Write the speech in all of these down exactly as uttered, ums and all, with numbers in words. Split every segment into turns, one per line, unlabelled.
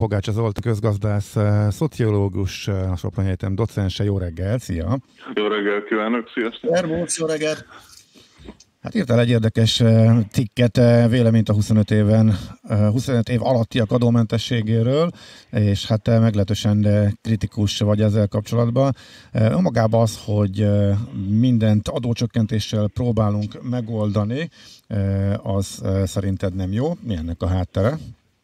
Pogácsa Zoltán közgazdász, szociológus, a Soproni Egyetem docense. Jó reggel, szia!
Jó reggel kívánok, sziasztok!
Szervusz, jó reggelt!
Hát írtál egy érdekes cikket, véleményt a huszonöt éven, huszonöt év alattiak adómentességéről, és hát meglehetősen kritikus vagy ezzel kapcsolatban. Önmagában az, hogy mindent adócsökkentéssel próbálunk megoldani, az szerinted nem jó? Mi ennek a háttere?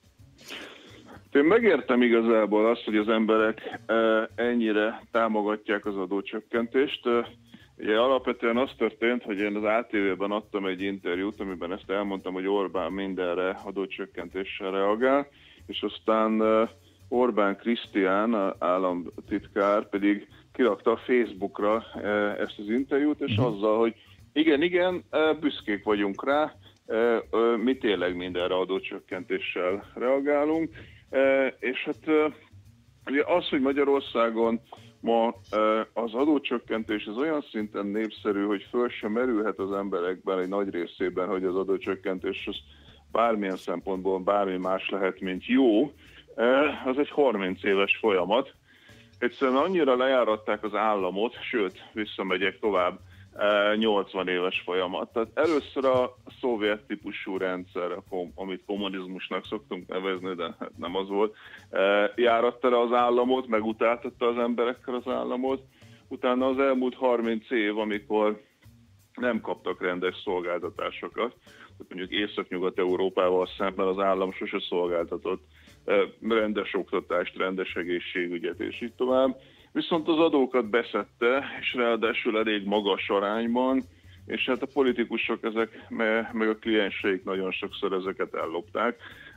Én megértem igazából azt, hogy az emberek ennyire támogatják az adócsökkentést. Ugye alapvetően az történt, hogy én az á té vében adtam egy interjút, amiben ezt elmondtam, hogy Orbán mindenre adócsökkentéssel reagál, és aztán Orbán Krisztián, államtitkár pedig kirakta a Facebookra ezt az interjút, és azzal, hogy igen, igen, büszkék vagyunk rá, mi tényleg mindenre adócsökkentéssel reagálunk, és hát ugye az, hogy Magyarországon ma az adócsökkentés az olyan szinten népszerű, hogy föl sem merülhet az emberekben egy nagy részében, hogy az adócsökkentés az bármilyen szempontból bármi más lehet, mint jó, az egy harminc éves folyamat. Egyszerűen annyira lejáratták az államot, sőt, visszamegyek tovább, nyolcvan éves folyamat. Tehát először a szovjet típusú rendszer, amit kommunizmusnak szoktunk nevezni, de hát nem az volt, járatta le az államot, megutáltatta az emberekkel az államot. Utána az elmúlt harminc év, amikor nem kaptak rendes szolgáltatásokat, tehát mondjuk Észak-Nyugat-Európával szemben az állam sose szolgáltatott rendes oktatást, rendes egészségügyet és így tovább. Viszont az adókat beszedte, és ráadásul elég magas arányban, és hát a politikusok ezek, meg a klienseik nagyon sokszor ezeket ellopták.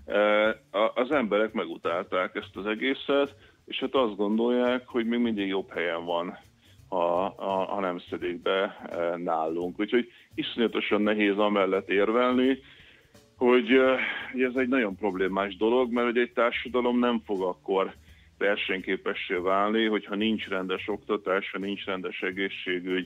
Az emberek megutálták ezt az egészet, és hát azt gondolják, hogy még mindig jobb helyen van, ha, ha, ha nem szedik be nálunk. Úgyhogy iszonyatosan nehéz amellett érvelni, hogy ez egy nagyon problémás dolog, mert hogy egy társadalom nem fog akkor versenyképessé válni, hogyha nincs rendes oktatás, ha nincs rendes egészségügy,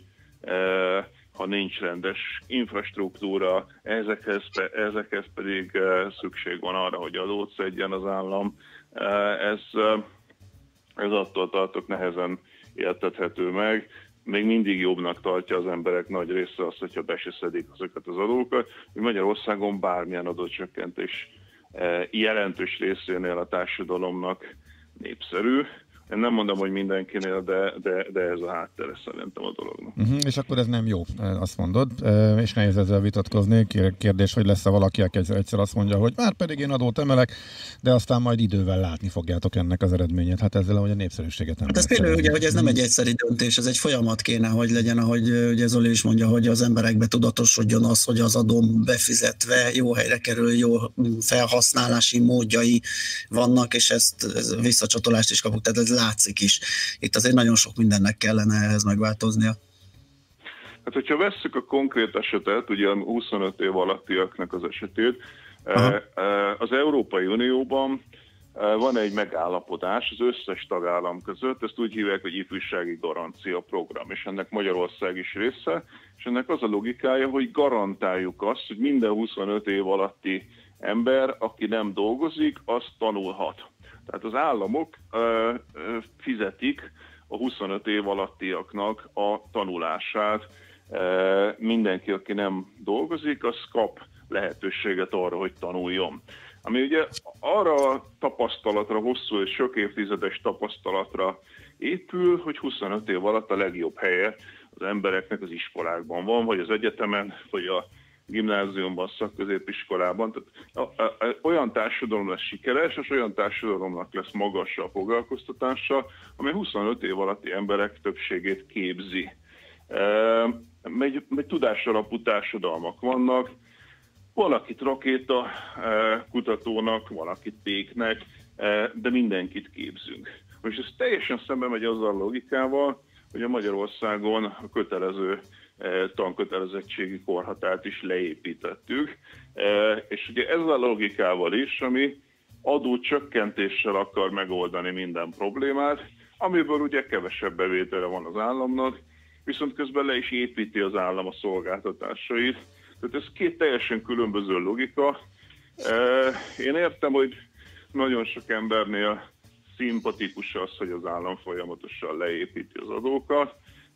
ha nincs rendes infrastruktúra, ezekhez, ezekhez pedig szükség van arra, hogy adót szedjen az állam. Ez, ez attól tartok nehezen értethető meg. Még mindig jobbnak tartja az emberek nagy része azt, hogyha be se szedik azokat az adókat, hogy Magyarországon bármilyen adócsökkentés jelentős részénél a társadalomnak népszerű. Én nem mondom, hogy mindenkinél, de, de, de ez a háttere szerintem a dolognak.
Uh-huh, és akkor ez nem jó, azt mondod, és nehéz ezzel vitatkozni. Kérdés, hogy lesz-e valaki, aki egyszer azt mondja, hogy már pedig én adót emelek, de aztán majd idővel látni fogjátok ennek az eredményét. Hát ezzel, hogy a népszerűséget nem.
Hát ez például ugye, hogy ez nem egy egyszeri döntés, ez egy folyamat kéne, hogy legyen, ahogy ugye Zoli is mondja, hogy az emberekbe tudatosodjon az, hogy az adóm befizetve jó helyre kerül, jó felhasználási módjai vannak, és ezt, ezt visszacsatolást is kapunk, tehát ez látszik is. Itt azért nagyon sok mindennek kellene ehhez megváltoznia.
Hát, hogyha vesszük a konkrét esetet, ugye a huszonöt év alattiaknak az esetét,
Aha.
az Európai Unióban van egy megállapodás az összes tagállam között, ezt úgy hívják, hogy ifjúsági garancia program, és ennek Magyarország is része, és ennek az a logikája, hogy garantáljuk azt, hogy minden huszonöt év alatti ember, aki nem dolgozik, az tanulhat. Tehát az államok ö, ö, fizetik a huszonöt év alattiaknak a tanulását. Ö, mindenki, aki nem dolgozik, az kap lehetőséget arra, hogy tanuljon. Ami ugye arra a tapasztalatra, hosszú és sok évtizedes tapasztalatra épül, hogy huszonöt év alatt a legjobb helye az embereknek az iskolákban van, vagy az egyetemen, vagy a gimnáziumban, szakközépiskolában. Tehát a, a, a, olyan társadalom lesz sikeres, és olyan társadalomnak lesz magas a foglalkoztatása, amely huszonöt év alatti emberek többségét képzi. E, egy, egy tudásalapú társadalmak vannak, valakit rakéta e, kutatónak, valakit péknek, e, de mindenkit képzünk. Most ez teljesen szembe megy azzal a logikával, hogy a Magyarországon a kötelező tankötelezettségi korhatárt is leépítettük. És ugye ezzel a logikával is, ami adócsökkentéssel akar megoldani minden problémát, amiből ugye kevesebb bevétele van az államnak, viszont közben le is építi az állam a szolgáltatásait. Tehát ez két teljesen különböző logika. Én értem, hogy nagyon sok embernél szimpatikus az, hogy az állam folyamatosan leépíti az adókat,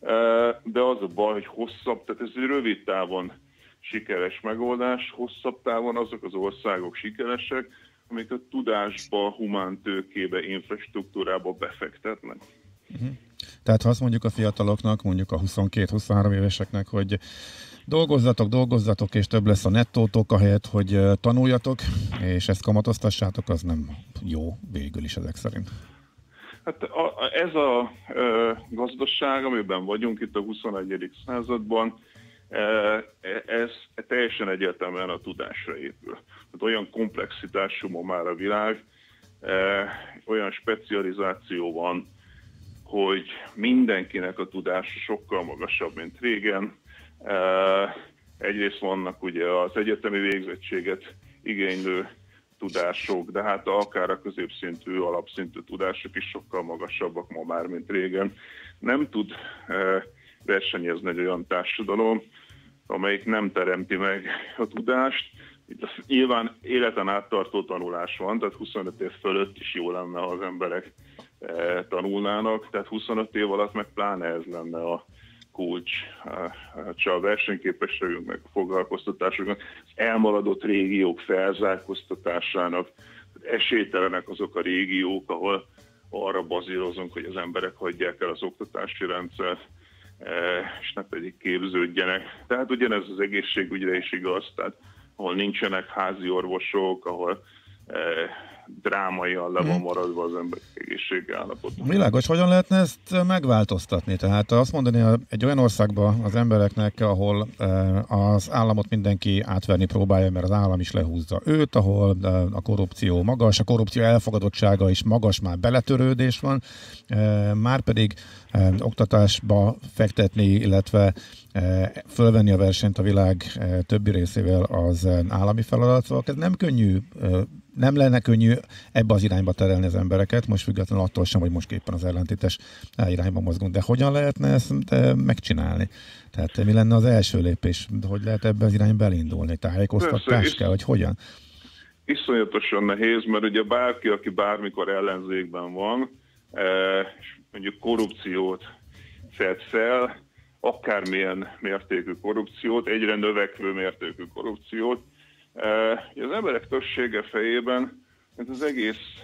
de az a baj, hogy hosszabb, tehát ez egy rövid távon sikeres megoldás, hosszabb távon azok az országok sikeresek, amik a tudásba, humántőkébe, infrastruktúrába befektetnek.
Uh-huh. Tehát ha azt mondjuk a fiataloknak, mondjuk a huszonkettő-huszonhárom éveseknek, hogy dolgozzatok, dolgozzatok, és több lesz a nettótok, ahelyett, hogy tanuljatok, és ezt kamatoztassátok, az nem jó végül is ezek szerint.
Hát a, ez a e, gazdaság, amiben vagyunk itt a huszonegyedik században, e, ez teljesen egyértelműen a tudásra épül. Tehát olyan komplexitású ma már a világ, e, olyan specializáció van, hogy mindenkinek a tudása sokkal magasabb, mint régen. E, egyrészt vannak ugye az egyetemi végzettséget igénylő tudások, de hát akár a középszintű, alapszintű tudások is sokkal magasabbak ma már, mint régen. Nem tud e, versenyezni egy olyan társadalom, amelyik nem teremti meg a tudást. Itt az nyilván életen áttartó tanulás van, tehát huszonöt év fölött is jó lenne, ha az emberek e, tanulnának, tehát huszonöt év alatt meg pláne ez lenne a kulcs, csak a versenyképességünk, meg a foglalkoztatásoknak, az elmaradott régiók felzárkóztatásának, esélytelenek azok a régiók, ahol arra bazírozunk, hogy az emberek hagyják el az oktatási rendszert, és ne pedig képződjenek. Tehát ugyanez az egészségügyre is igaz, tehát ahol nincsenek házi orvosok, ahol drámaian le van maradva az ember egészségi állapot.
Világos, hogyan lehetne ezt megváltoztatni? Tehát azt mondani egy olyan országban az embereknek, ahol az államot mindenki átverni próbálja, mert az állam is lehúzza őt, ahol a korrupció magas, a korrupció elfogadottsága is magas, már beletörődés van, márpedig oktatásba fektetni, illetve fölvenni a versenyt a világ többi részével az állami feladat. Szóval ez nem könnyű, nem lenne könnyű ebbe az irányba terelni az embereket, most függetlenül attól sem, hogy most éppen az ellentétes irányba mozgunk. De hogyan lehetne ezt megcsinálni? Tehát mi lenne az első lépés? Hogy lehet ebbe az irányba elindulni? Tájékoztatás kell, hogy hogyan?
Iszonyatosan nehéz, mert ugye bárki, aki bármikor ellenzékben van, és mondjuk korrupciót fed fel, akármilyen mértékű korrupciót, egyre növekvő mértékű korrupciót. Az emberek többsége fejében az egész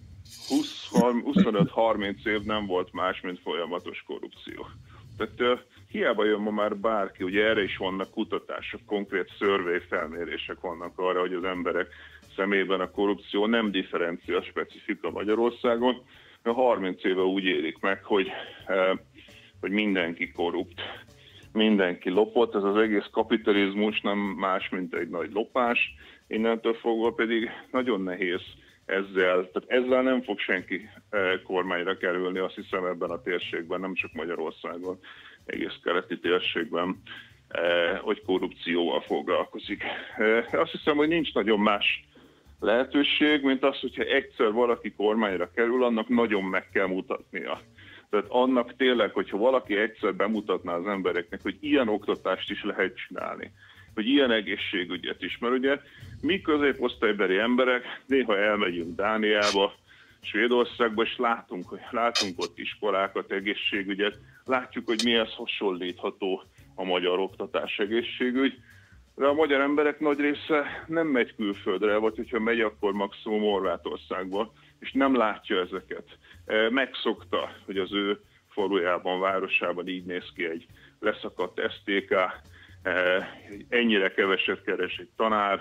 huszonöt-harminc év nem volt más, mint folyamatos korrupció. Tehát hiába jön ma már bárki, ugye erre is vannak kutatások, konkrét survey felmérések vannak arra, hogy az emberek szemében a korrupció nem differencia specifika Magyarországon, mert harminc éve úgy élik meg, hogy, hogy mindenki korrupt, mindenki lopott, ez az egész kapitalizmus nem más, mint egy nagy lopás, innentől fogva pedig nagyon nehéz ezzel, tehát ezzel nem fog senki kormányra kerülni, azt hiszem ebben a térségben, nem csak Magyarországon, egész keleti térségben, hogy korrupcióval foglalkozik. Azt hiszem, hogy nincs nagyon más lehetőség, mint az, hogyha egyszer valaki kormányra kerül, annak nagyon meg kell mutatnia. Tehát annak tényleg, hogyha valaki egyszer bemutatná az embereknek, hogy ilyen oktatást is lehet csinálni, hogy ilyen egészségügyet is. Mert ugye mi középosztálybeli emberek néha elmegyünk Dániába, Svédországba, és látunk, hogy látunk ott iskolákat, egészségügyet, látjuk, hogy mihez hasonlítható a magyar oktatás, egészségügy, de a magyar emberek nagy része nem megy külföldre, vagy hogyha megy, akkor maximum Horvátországba, és nem látja ezeket. Megszokta, hogy az ő falujában, városában így néz ki egy leszakadt es té ká, ennyire keveset keres egy tanár.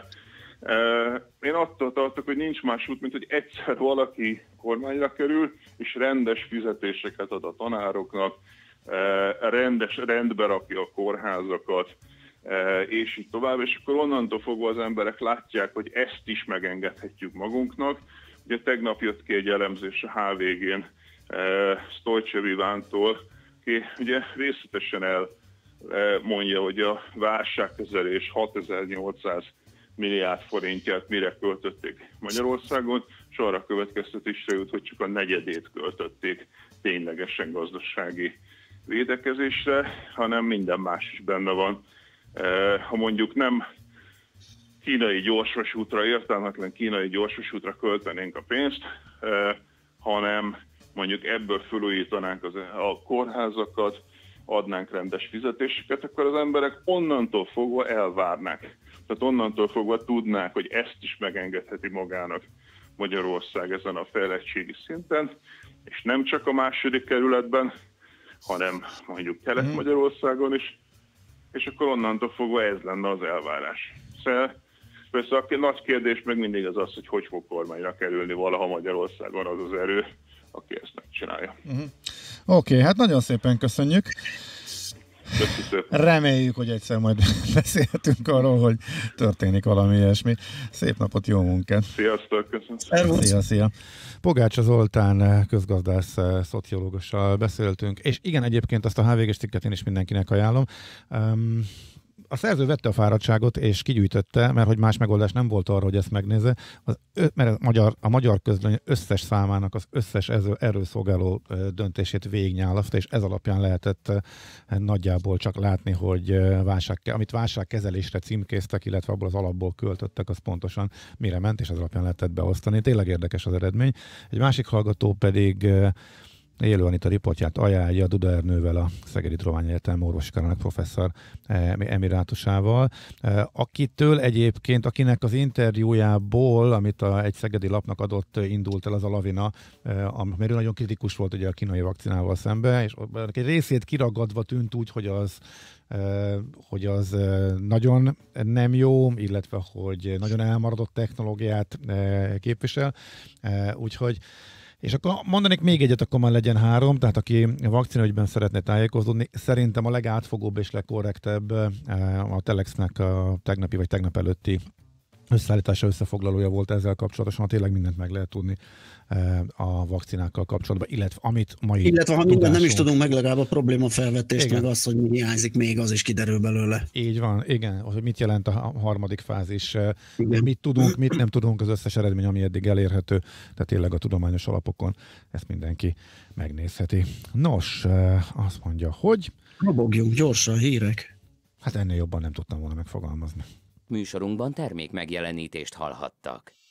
Én attól tartok, hogy nincs más út, mint hogy egyszer valaki kormányra kerül, és rendes fizetéseket ad a tanároknak, rendes, rendbe rakja a kórházakat, és így tovább, és akkor onnantól fogva az emberek látják, hogy ezt is megengedhetjük magunknak. Ugye tegnap jött ki egy elemzés a há vé gén Sztojcsev Ivántól, aki ugye részletesen elmondja, hogy a válságkezelés hatezer-nyolcszáz milliárd forintját mire költötték Magyarországon, és arra következtetésre jut, hogy csak a negyedét költötték ténylegesen gazdasági védekezésre, hanem minden más is benne van. Ha mondjuk nem kínai gyorsvasútra, értelmetlen kínai gyorsvasútra költenénk a pénzt, hanem mondjuk ebből felújítanánk az, a kórházakat, adnánk rendes fizetéseket, akkor az emberek onnantól fogva elvárnák. Tehát onnantól fogva tudnák, hogy ezt is megengedheti magának Magyarország ezen a fejlettségi szinten, és nem csak a második kerületben, hanem mondjuk Kelet-Magyarországon is, és akkor onnantól fogva ez lenne az elvárás. Szóval persze a nagy kérdés meg mindig az az, hogy hogy fog kormányra kerülni valaha Magyarországon az az erő, aki ezt megcsinálja. Uh-huh.
Oké, okay, hát nagyon szépen köszönjük.
Köszönjük.
Reméljük, hogy egyszer majd beszélhetünk arról, hogy történik valami ilyesmi. Szép napot, jó munkát!
Sziasztok, köszönöm!
Szia, szia! Pogácsa Zoltán közgazdász szociológussal beszéltünk, és igen, egyébként azt a há vé gés cikket én is mindenkinek ajánlom. Um, A szerző vette a fáradtságot és kigyűjtötte, mert hogy más megoldás nem volt arra, hogy ezt megnézze, az, mert a magyar, a magyar közlöny összes számának az összes erről szolgáló döntését végignyálaszta, és ez alapján lehetett nagyjából csak látni, hogy válság, amit válságkezelésre címkéztek, illetve abból az alapból költöttek, az pontosan mire ment, és ez alapján lehetett beosztani. Tényleg érdekes az eredmény. Egy másik hallgató pedig Élő Anita riportját ajánlja Duda Ernővel, a Szegedi Tudományegyetem orvoskarának professzor emirátusával, akitől egyébként, akinek az interjújából, amit a, egy szegedi lapnak adott, indult el az a lavina, mert ő nagyon kritikus volt ugye a kínai vakcinával szembe, és egy részét kiragadva tűnt úgy, hogy az hogy az nagyon nem jó, illetve hogy nagyon elmaradott technológiát képvisel, úgyhogy és akkor mondanék még egyet, akkor már legyen három, tehát aki vakcinaügyben szeretne tájékozódni, szerintem a legátfogóbb és legkorrektebb a Telexnek a tegnapi vagy tegnap előtti összeállítása, összefoglalója volt ezzel kapcsolatosan, tényleg mindent meg lehet tudni a vakcinákkal kapcsolatban, illetve amit mai
Illetve ha mindent nem is tudunk meg, legalább a probléma felvetést, meg az, hogy mi hiányzik még, az is kiderül belőle.
Így van, igen, hogy mit jelent a harmadik fázis, igen. Mit tudunk, mit nem tudunk, az összes eredmény, ami eddig elérhető, tehát tényleg a tudományos alapokon ezt mindenki megnézheti. Nos, azt mondja, hogy...
Robogjunk gyorsan, hírek.
Hát ennél jobban nem tudtam volna megfogalmazni.
Műsorunkban termék megjelenítést hallhattak.